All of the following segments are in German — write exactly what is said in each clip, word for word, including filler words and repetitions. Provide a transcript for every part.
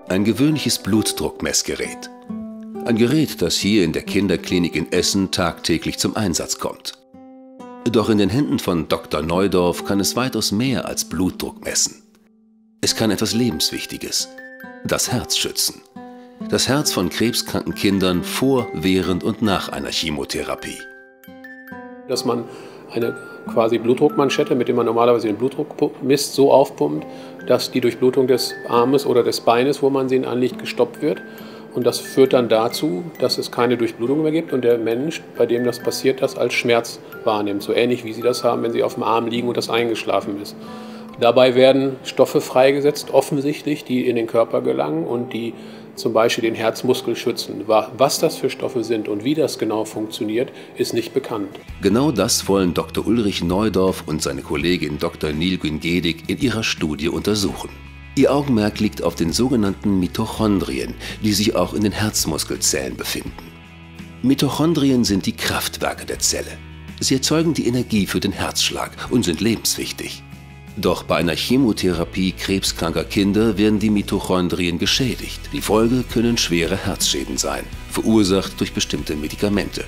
Ein gewöhnliches Blutdruckmessgerät. Ein Gerät, das hier in der Kinderklinik in Essen tagtäglich zum Einsatz kommt. Doch in den Händen von Doktor Neudorf kann es weitaus mehr als Blutdruck messen. Es kann etwas Lebenswichtiges: das Herz schützen. Das Herz von krebskranken Kindern vor, während und nach einer Chemotherapie. Dass man eine quasi Blutdruckmanschette, mit der man normalerweise den Blutdruck misst, so aufpumpt, dass die Durchblutung des Armes oder des Beines, wo man sie anlegt, gestoppt wird. Und das führt dann dazu, dass es keine Durchblutung mehr gibt und der Mensch, bei dem das passiert, das als Schmerz wahrnimmt. So ähnlich wie Sie das haben, wenn Sie auf dem Arm liegen und das eingeschlafen ist. Dabei werden Stoffe freigesetzt, offensichtlich, die in den Körper gelangen und die zum Beispiel den Herzmuskel schützen. Was das für Stoffe sind und wie das genau funktioniert, ist nicht bekannt. Genau das wollen Doktor Ulrich Neudorf und seine Kollegin Doktor Nilgün Gedik in ihrer Studie untersuchen. Ihr Augenmerk liegt auf den sogenannten Mitochondrien, die sich auch in den Herzmuskelzellen befinden. Mitochondrien sind die Kraftwerke der Zelle. Sie erzeugen die Energie für den Herzschlag und sind lebenswichtig. Doch bei einer Chemotherapie krebskranker Kinder werden die Mitochondrien geschädigt. Die Folge können schwere Herzschäden sein, verursacht durch bestimmte Medikamente.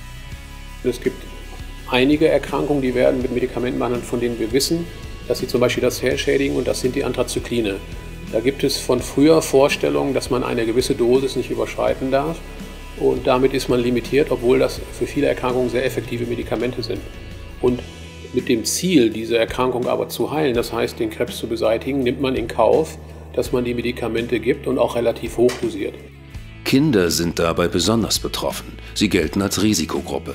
Es gibt einige Erkrankungen, die werden mit Medikamenten behandelt, von denen wir wissen, dass sie zum Beispiel das Herz schädigen, und das sind die Anthrazykline. Da gibt es von früher Vorstellungen, dass man eine gewisse Dosis nicht überschreiten darf, und damit ist man limitiert, obwohl das für viele Erkrankungen sehr effektive Medikamente sind. Und mit dem Ziel, diese Erkrankung aber zu heilen, das heißt den Krebs zu beseitigen, nimmt man in Kauf, dass man die Medikamente gibt und auch relativ hoch dosiert. Kinder sind dabei besonders betroffen. Sie gelten als Risikogruppe.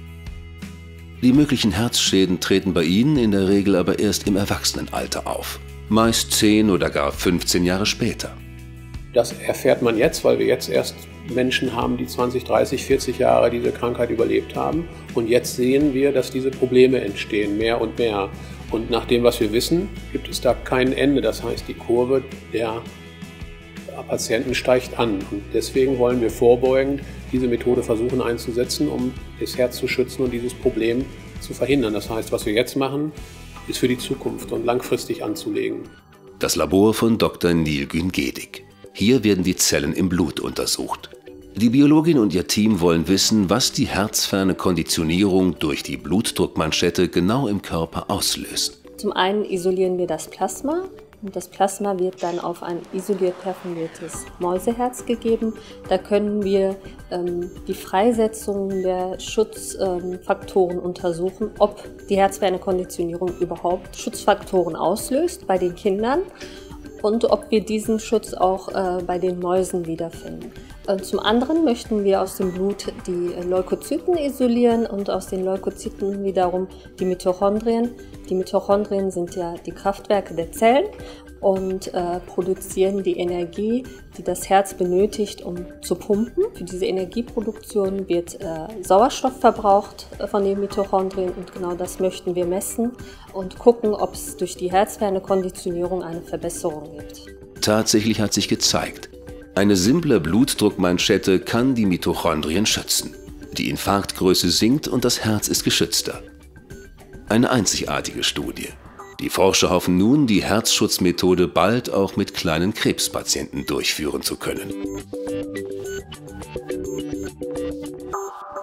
Die möglichen Herzschäden treten bei ihnen in der Regel aber erst im Erwachsenenalter auf. Meist zehn oder gar fünfzehn Jahre später. Das erfährt man jetzt, weil wir jetzt erst Menschen haben, die zwanzig, dreißig, vierzig Jahre diese Krankheit überlebt haben. Und jetzt sehen wir, dass diese Probleme entstehen, mehr und mehr. Und nach dem, was wir wissen, gibt es da kein Ende. Das heißt, die Kurve der Patienten steigt an. Und deswegen wollen wir vorbeugend diese Methode versuchen einzusetzen, um das Herz zu schützen und dieses Problem zu verhindern. Das heißt, was wir jetzt machen, ist für die Zukunft und langfristig anzulegen. Das Labor von Doktor Nilgün Gedik. Hier werden die Zellen im Blut untersucht. Die Biologin und ihr Team wollen wissen, was die herzferne Konditionierung durch die Blutdruckmanschette genau im Körper auslöst. Zum einen isolieren wir das Plasma. Und das Plasma wird dann auf ein isoliert perfumiertes Mäuseherz gegeben. Da können wir ähm, die Freisetzung der Schutzfaktoren ähm, untersuchen, ob die herzferne Konditionierung überhaupt Schutzfaktoren auslöst bei den Kindern und ob wir diesen Schutz auch äh, bei den Mäusen wiederfinden. Und zum anderen möchten wir aus dem Blut die Leukozyten isolieren und aus den Leukozyten wiederum die Mitochondrien. Die Mitochondrien sind ja die Kraftwerke der Zellen und äh, produzieren die Energie, die das Herz benötigt, um zu pumpen. Für diese Energieproduktion wird äh, Sauerstoff verbraucht äh, von den Mitochondrien, und genau das möchten wir messen und gucken, ob es durch die herzferne Konditionierung eine Verbesserung gibt. Tatsächlich hat sich gezeigt, eine simple Blutdruckmanschette kann die Mitochondrien schützen. Die Infarktgröße sinkt und das Herz ist geschützter. Eine einzigartige Studie. Die Forscher hoffen nun, die Herzschutzmethode bald auch mit kleinen Krebspatienten durchführen zu können.